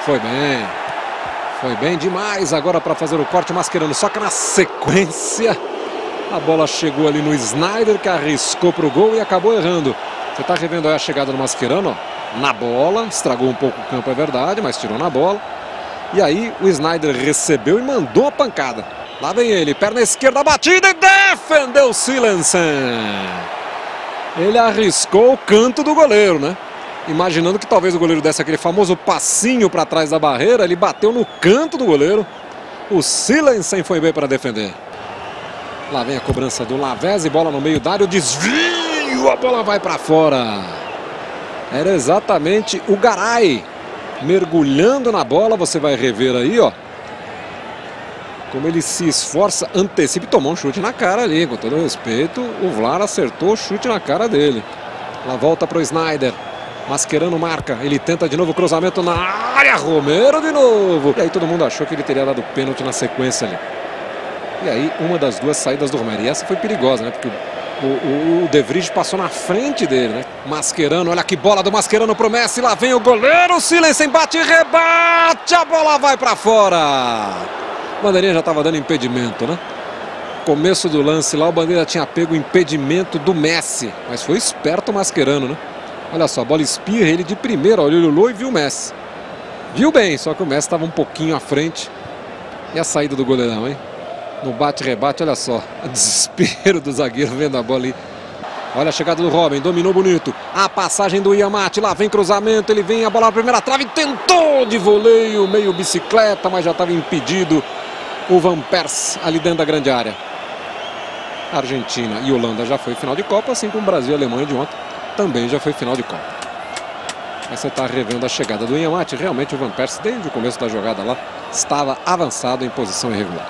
Foi bem. Foi bem demais agora para fazer o corte Mascherano. Só que na sequência a bola chegou ali no Sneijder, que arriscou para o gol e acabou errando. Você está revendo aí a chegada do Mascherano, ó, na bola. Estragou um pouco o campo, é verdade, mas tirou na bola. E aí o Sneijder recebeu e mandou a pancada. Lá vem ele, perna esquerda batida e defendeu Silensen. Ele arriscou o canto do goleiro, né? Imaginando que talvez o goleiro desse aquele famoso passinho para trás da barreira, ele bateu no canto do goleiro. O Silensen foi bem para defender. Lá vem a cobrança do Lavezzi, bola no meio da área, o desvio, a bola vai para fora. Era exatamente o Garay mergulhando na bola, você vai rever aí, ó. Como ele se esforça, antecipa e tomou um chute na cara ali. Com todo respeito, o Vlar acertou o chute na cara dele. Lá volta para o Sneijder. Mascherano marca, ele tenta de novo o cruzamento na área, Romero de novo. E aí todo mundo achou que ele teria dado pênalti na sequência ali. E aí uma das duas saídas do Romero. E essa foi perigosa, né? Porque o De Vrij passou na frente dele, né? Mascherano, olha que bola do Mascherano pro Messi. Lá vem o goleiro, Silensen bate e rebate. A bola vai para fora. O Bandeirinha já estava dando impedimento, né? Começo do lance lá, o Bandeira tinha pego o impedimento do Messi. Mas foi esperto o Mascherano, né? Olha só, a bola espirra, ele de primeira, olhou o Lulô e viu o Messi. Viu bem, só que o Messi estava um pouquinho à frente. E a saída do goleirão, hein? No bate-rebate, olha só. O desespero do zagueiro vendo a bola ali. Olha a chegada do Robin, dominou bonito. A passagem do Iamate, lá vem cruzamento, ele vem, a bola na primeira trave, tentou de voleio, meio bicicleta, mas já estava impedido o Van Persie ali dentro da grande área. Argentina e Holanda já foi final de Copa, assim como Brasil e Alemanha de ontem também já foi final de Copa. Mas você está revendo a chegada do Iamate. Realmente o Van Persie, desde o começo da jogada lá, estava avançado em posição irregular.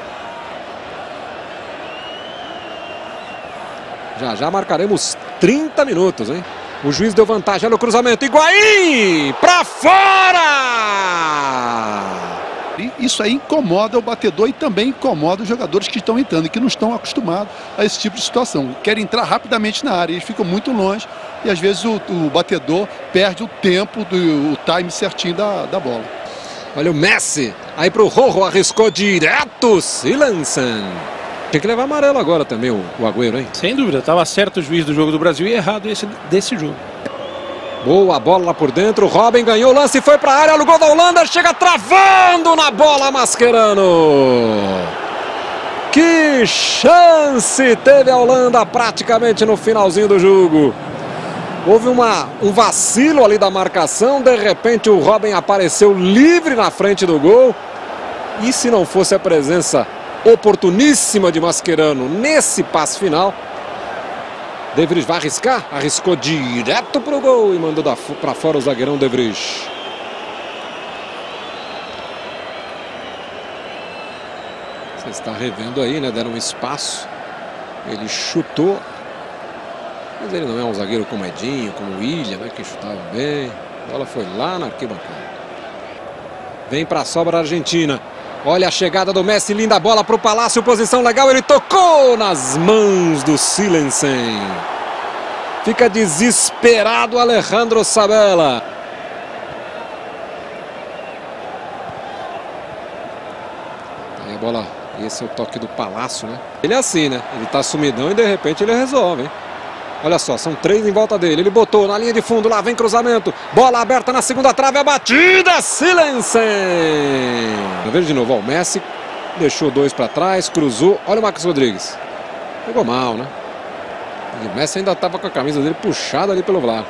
Já já marcaremos 30 minutos, hein? O juiz deu vantagem, olha o cruzamento, Higuaín! Pra fora! Isso aí incomoda o batedor e também incomoda os jogadores que estão entrando e que não estão acostumados a esse tipo de situação. Querem entrar rapidamente na área, eles ficam muito longe e às vezes o batedor perde o tempo, o time certinho da bola. Olha o Messi, aí pro Rojo, arriscou direto, Silensen. Tem que levar amarelo agora também o Agüero, hein? Sem dúvida, estava certo o juiz do jogo do Brasil e errado esse desse jogo. Boa bola lá por dentro, Robin ganhou o lance e foi para a área, olha o gol da Holanda, chega travando na bola Mascherano. Que chance teve a Holanda praticamente no finalzinho do jogo. Houve um vacilo ali da marcação, de repente o Robin apareceu livre na frente do gol. E se não fosse a presença oportuníssima de Mascherano nesse passe final, De Vrij vai arriscar, arriscou direto para o gol e mandou para fora o zagueirão De Vrij. Você está revendo aí, né? Deram um espaço, ele chutou, mas ele não é um zagueiro como Edinho, como William, né? Que chutava bem. A bola foi lá na arquibancada. Vem para a sobra a Argentina. Olha a chegada do Messi, linda bola para o Palácio, posição legal, ele tocou nas mãos do Silensen. Fica desesperado Alejandro Sabella. Aí a bola, esse é o toque do Palácio, né? Ele é assim, né? Ele tá sumidão e de repente ele resolve, hein? Olha só, são 3 em volta dele. Ele botou na linha de fundo, lá vem cruzamento. Bola aberta na segunda trave, a batida, Silensen. Vamos ver de novo, ó, o Messi deixou 2 para trás, cruzou. Olha o Marcos Rodrigues. Pegou mal, né? E o Messi ainda estava com a camisa dele puxada ali pelo Vlar.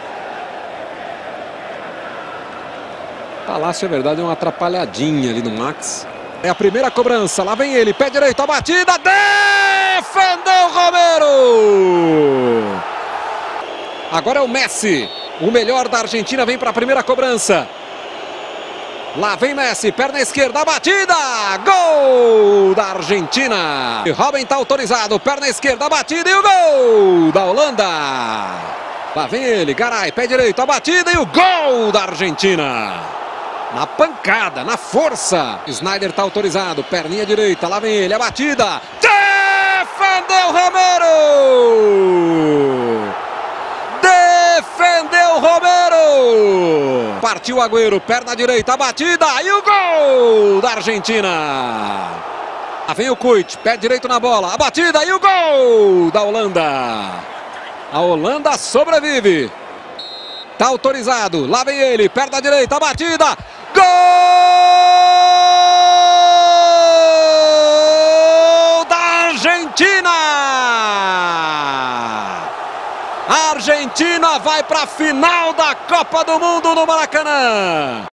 Palácio, é verdade, é uma atrapalhadinha ali no Max. É a primeira cobrança, lá vem ele, pé direito, a batida, defendeu Romero! Agora é o Messi, o melhor da Argentina, vem para a primeira cobrança. Lá vem Messi, perna esquerda, a batida, gol da Argentina. E Robin está autorizado, perna esquerda, a batida e o gol da Holanda. Lá vem ele, Garay, pé direito, a batida e o gol da Argentina. Na pancada, na força. Sneijder está autorizado, perninha direita, lá vem ele, a batida. Defendeu Romero! defendeu Romero. Partiu Agüero, perna direita, batida e o gol da Argentina. Lá vem o Kuyt, pé direito na bola, a batida e o gol da Holanda. A Holanda sobrevive. Tá autorizado, lá vem ele, perna direita, a batida, gol da Argentina! A Argentina vai para a final da Copa do Mundo no Maracanã.